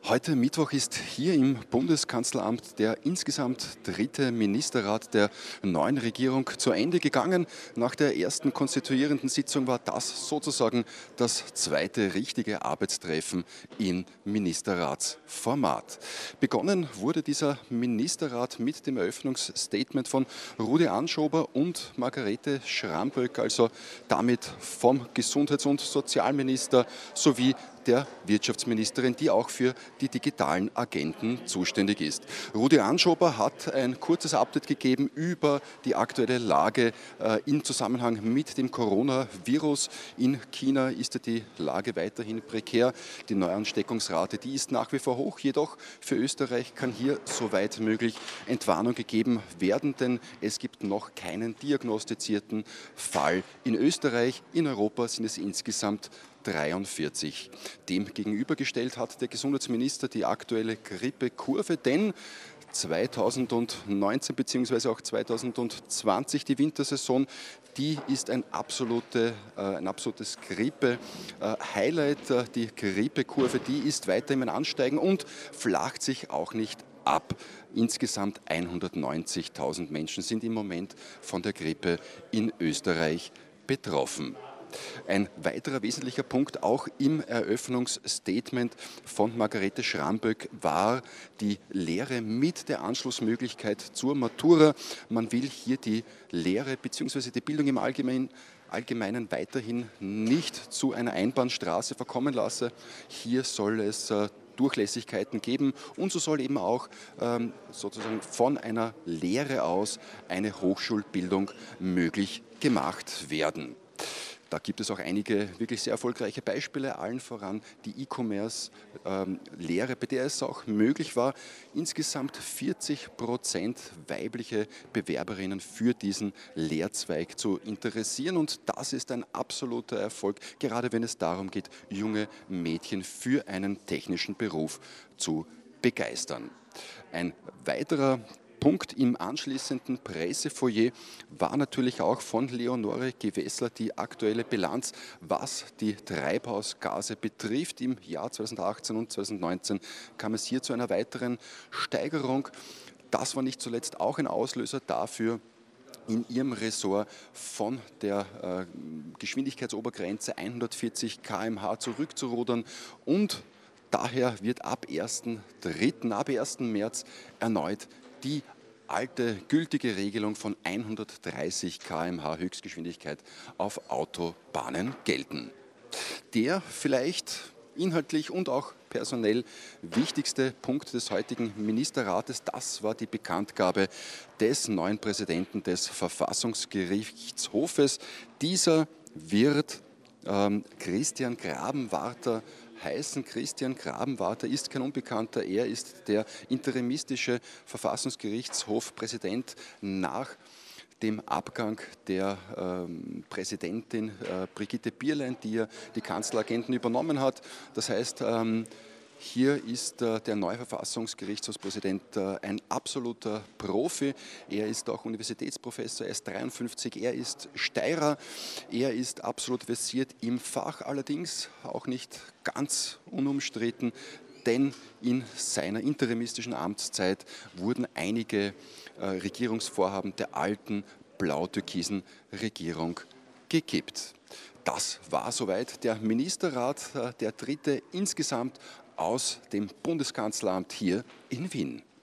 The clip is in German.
Heute Mittwoch ist hier im Bundeskanzleramt der insgesamt dritte Ministerrat der neuen Regierung zu Ende gegangen. Nach der ersten konstituierenden Sitzung war das sozusagen das zweite richtige Arbeitstreffen in Ministerratsformat. Begonnen wurde dieser Ministerrat mit dem Eröffnungsstatement von Rudi Anschober und Margarete Schramböck, also damit vom Gesundheits- und Sozialminister sowie der Wirtschaftsministerin, die auch für die digitalen Agenden zuständig ist. Rudi Anschober hat ein kurzes Update gegeben über die aktuelle Lage im Zusammenhang mit dem Coronavirus. In China ist die Lage weiterhin prekär. Die Neuansteckungsrate, die ist nach wie vor hoch. Jedoch für Österreich kann hier soweit möglich Entwarnung gegeben werden, denn es gibt noch keinen diagnostizierten Fall in Österreich. In Europa sind es insgesamt 43. Dem gegenübergestellt hat der Gesundheitsminister die aktuelle Grippekurve, denn 2019 bzw. auch 2020, die Wintersaison, die ist ein absolutes Grippe-Highlight. Die Grippekurve, die ist weiter im Ansteigen und flacht sich auch nicht ab. Insgesamt 190.000 Menschen sind im Moment von der Grippe in Österreich betroffen. Ein weiterer wesentlicher Punkt auch im Eröffnungsstatement von Margarete Schramböck war die Lehre mit der Anschlussmöglichkeit zur Matura. Man will hier die Lehre bzw. die Bildung im Allgemeinen weiterhin nicht zu einer Einbahnstraße verkommen lassen. Hier soll es Durchlässigkeiten geben und so soll eben auch sozusagen von einer Lehre aus eine Hochschulbildung möglich gemacht werden. Da gibt es auch einige wirklich sehr erfolgreiche Beispiele, allen voran die E-Commerce-Lehre, bei der es auch möglich war, insgesamt 40% weibliche Bewerberinnen für diesen Lehrzweig zu interessieren. Und das ist ein absoluter Erfolg, gerade wenn es darum geht, junge Mädchen für einen technischen Beruf zu begeistern. Ein weiterer Punkt im anschließenden Pressefoyer war natürlich auch von Leonore Gewessler die aktuelle Bilanz, was die Treibhausgase betrifft. Im Jahr 2018 und 2019 kam es hier zu einer weiteren Steigerung. Das war nicht zuletzt auch ein Auslöser dafür, in ihrem Ressort von der Geschwindigkeitsobergrenze 140 km/h zurückzurudern und daher wird ab 1.3., ab 1. März erneut die alte gültige Regelung von 130 km/h Höchstgeschwindigkeit auf Autobahnen gelten. Der vielleicht inhaltlich und auch personell wichtigste Punkt des heutigen Ministerrates, das war die Bekanntgabe des neuen Präsidenten des Verfassungsgerichtshofes. Dieser wird Christian Grabenwarter heißen. Christian Grabenwarter ist kein Unbekannter. Er ist der interimistische Verfassungsgerichtshofpräsident nach dem Abgang der Präsidentin Brigitte Bierlein, die ja die Kanzleragenten übernommen hat. Das heißt, hier ist der neue Verfassungsgerichtshofpräsident ein absoluter Profi. Er ist auch Universitätsprofessor, er ist 53, er ist Steirer, er ist absolut versiert im Fach, allerdings auch nicht ganz unumstritten, denn in seiner interimistischen Amtszeit wurden einige Regierungsvorhaben der alten blau-türkisen Regierung gekippt. Das war soweit der Ministerrat, der dritte insgesamt aus dem Bundeskanzleramt hier in Wien.